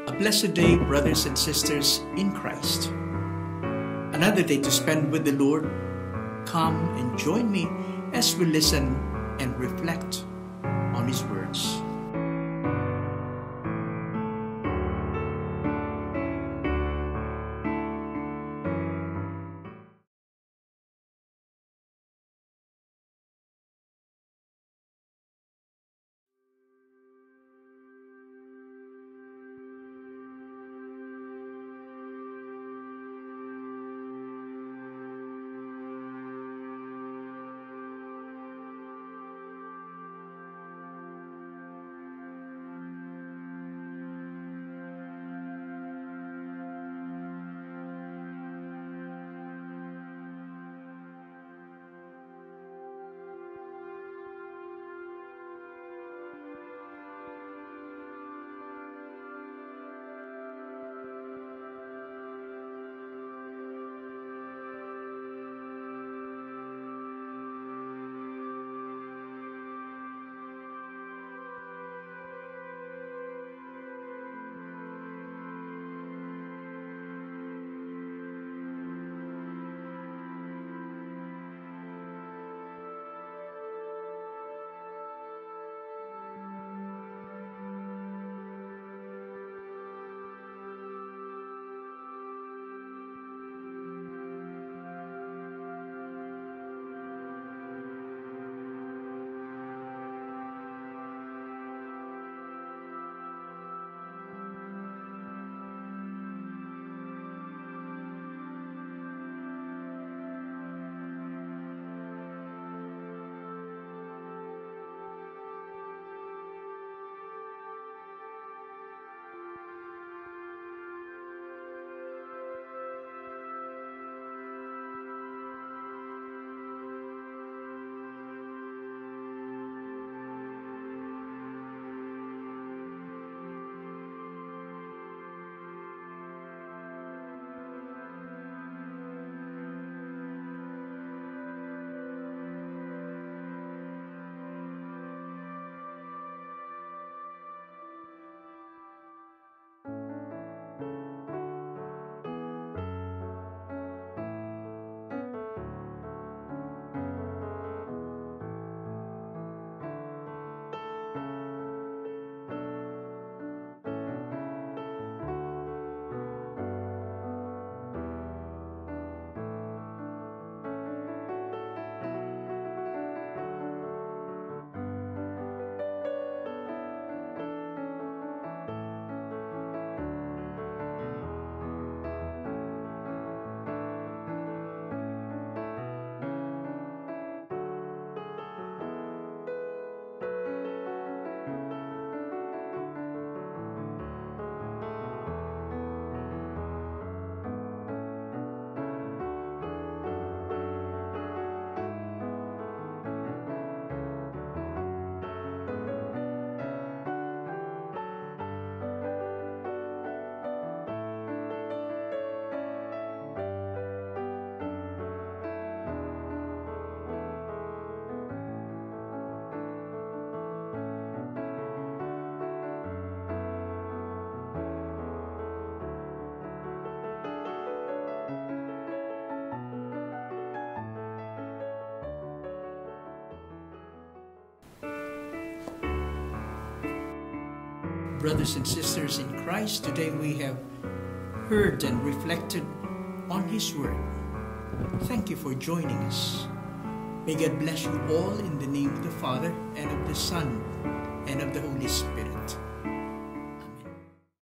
A blessed day, brothers and sisters in Christ. Another day to spend with the Lord. Come and join me as we listen and reflect on His words. Brothers and sisters in Christ, today we have heard and reflected on His Word. Thank you for joining us. May God bless you all in the name of the Father, and of the Son, and of the Holy Spirit.